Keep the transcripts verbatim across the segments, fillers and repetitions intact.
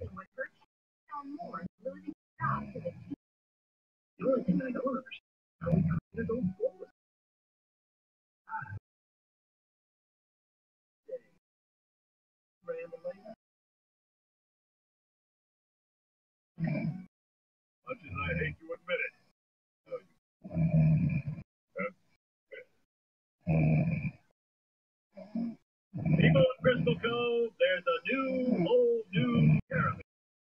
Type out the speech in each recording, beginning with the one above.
The only thing I don't understand is how we got to go forward. Much as I hate to admit it. People in Crystal Cove, there's a new, old, new caravan.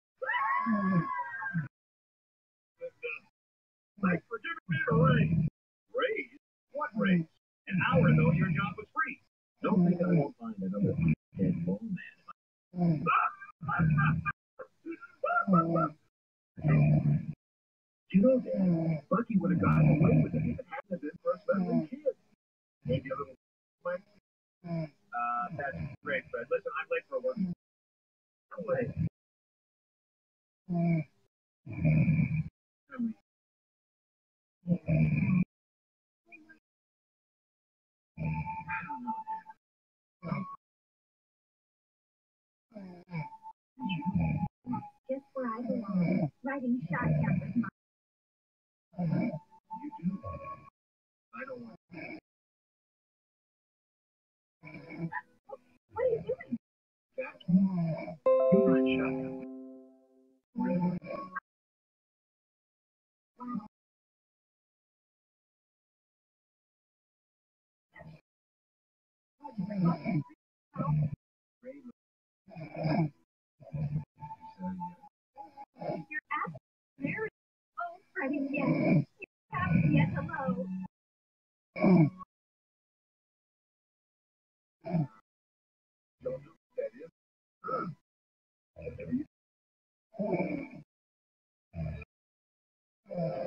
Thanks for giving me a raise. Raise? What raise? An hour ago, your job was free. Don't think I won't find another dead mole man. You know, Dad, Bucky would have gotten away with it if it hadn't been for us meddling kids. Maybe a little like, uh, that's great, Fred. Listen, I'm late for work. I'm late. Just where I belong, riding shotgun with my... You do? I don't want to. What are you doing? Jack, you ride shotgun. Really? You're asking Mary. Oh, Freddie, yes. You haven't yet. Hello. Don't know what that is. Whatever you